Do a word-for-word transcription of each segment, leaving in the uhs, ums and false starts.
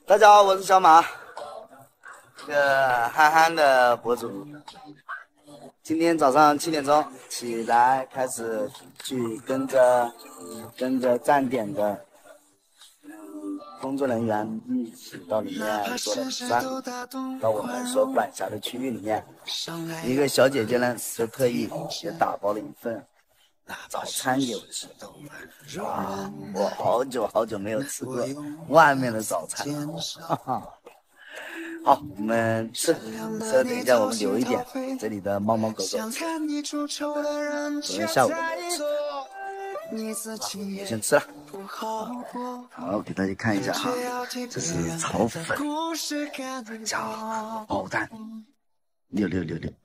大家好，我是小马，这个憨憨的博主。今天早上七点钟起来，开始去跟着跟着站点的工作人员一起到里面做了核酸，到我们所管辖的区域里面。一个小姐姐呢，就特意也打包了一份早餐给我吃。啊，我好久好久没有吃过外面的早餐了，哈哈。好，我们吃，吃等一下我们留一点给这里的猫猫狗狗。昨天下午都没有吃。好，我先吃了。好，给大家看一下哈，这是炒粉加包蛋，六六六六。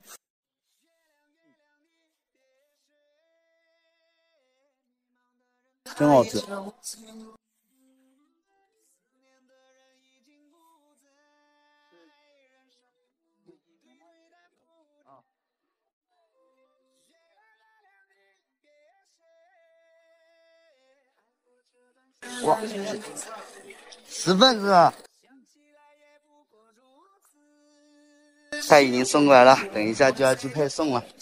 真好吃。哇，十份是吧？菜已经送过来了，等一下就要去配送了。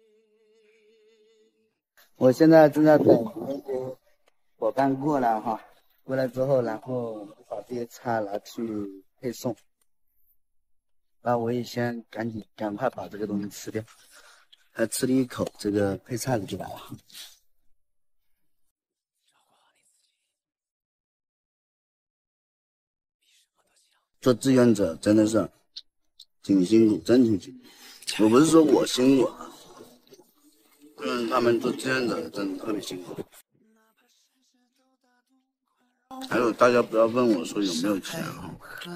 我现在正在等那些伙伴过来哈，过来之后，然后把这些菜拿去配送。那我也先赶紧赶快把这个东西吃掉。还吃了一口这个配菜的就来了。做志愿者真的是挺辛苦，真挺辛苦。我不是说我辛苦，嗯，他们做志愿者真的特别辛苦。还有大家不要问我说有没有钱啊，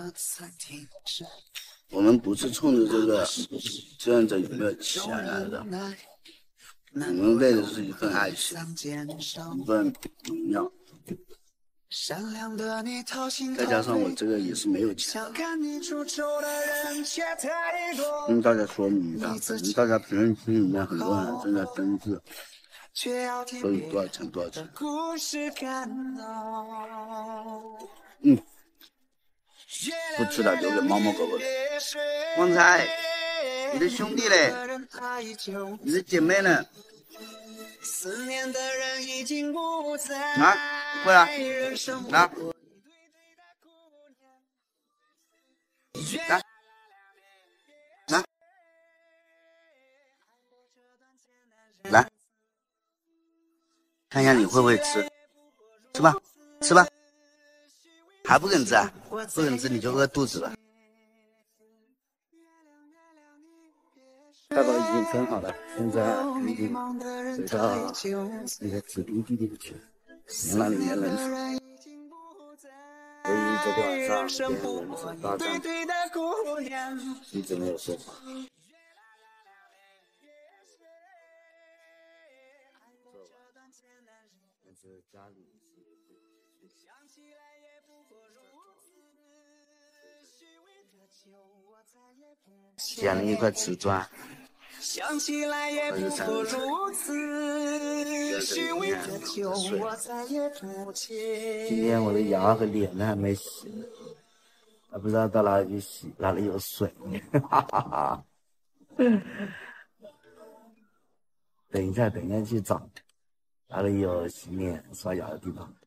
我们不是冲着这个志愿者有没有钱来的，我们为的是一份爱心，一份荣耀。再加上我这个也是没有钱的，跟大家说明一下，可能大家评论区里面很多人正在争执，所以多少钱多少钱。嗯，不吃了，留给猫猫狗狗的。旺财，你的兄弟嘞？你的姐妹呢？啊，过来，来，来，来，来，看一下你会不会吃，吃吧，吃吧，还不肯吃啊？不肯吃你就饿肚子了。爸爸已经分好了，现在已经回到那个指定地点去了，行了，里面人少。由于昨天晚上跟人子大战，一直没有说话。但是家里捡了一块瓷砖。想起来也不过如此，虚伪的酒我再也不接。今天我的牙和脸呢还没洗，还不知道到哪里去洗，哪里有水。哈哈哈。等一下，等一下去找哪里有洗脸刷牙的地方。